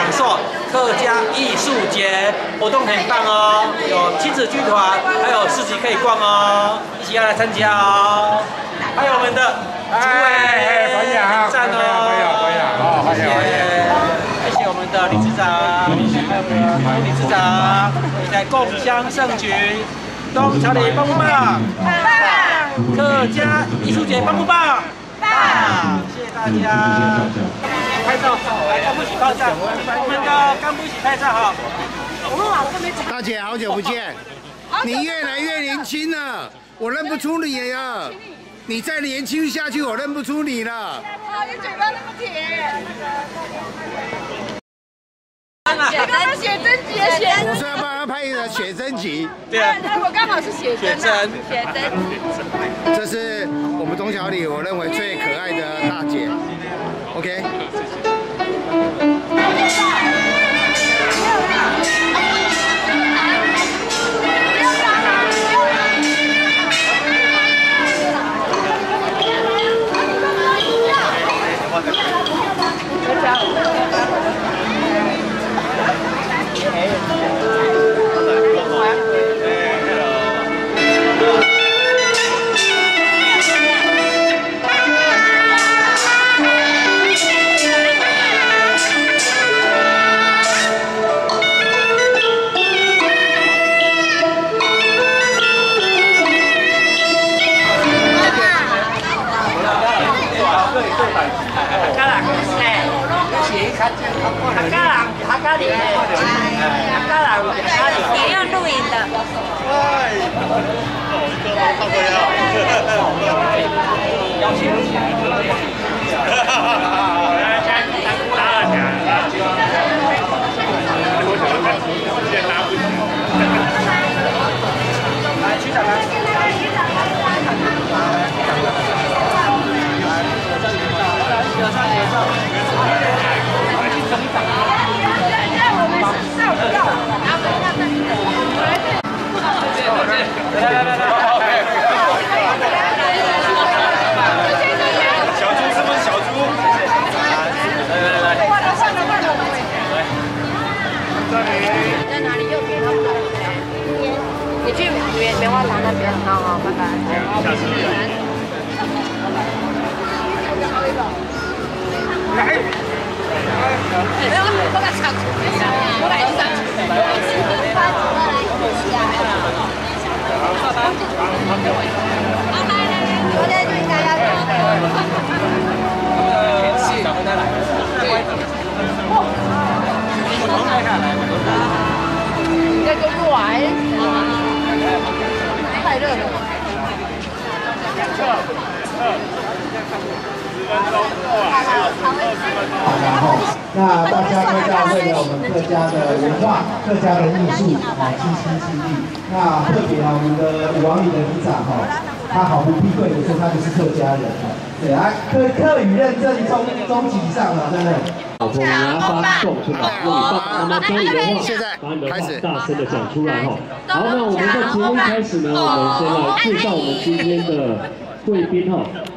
受客家艺术节活动，很棒哦，有亲子剧团，还有市集可以逛哦，一起要来参加哦。还有我们的主委，赞哦，谢谢，谢谢我们的理事长，还有我们理事长，也在共襄盛举，东桥里棒不棒？棒！客家艺术节棒不棒？棒！谢谢大家。拍照，来干部一起拍照，我们的干部一起拍照哈。我们老师没讲。 大姐，好久不见，你越来越年轻了，我认不出你了。你再年轻下去，我认不出你了。啊， 你嘴巴那么甜。写真集的写， 我说要帮他拍一个写真集。 对啊， 我刚好是写真。写真。 这是我们东桥里我认为最可爱的大姐。OK。 也要录影的。 邀请。来，区长来。 小猪是不是小猪？ 在哪里？右边他们那边。你去棉花糖那边。好好，拜拜。下次见。来。没有，我来抢。我来抢。好吧。好，来，昨天你大家天气早上来了。我从来看来， 你这个软，太热了。 然后，那大家都要为了我们客家的文化、客家的艺术倾心倾力。那特别我们的武王里的里长他毫不避讳的说他就是客家人对啊，客语认证中级以上了，真的。 老婆，你要发送是吧？如果你爸妈教你的话， 现在把你的话大声的讲出来哈。好，那我们在节目开始呢，我们先来介绍我们今天的贵宾哈。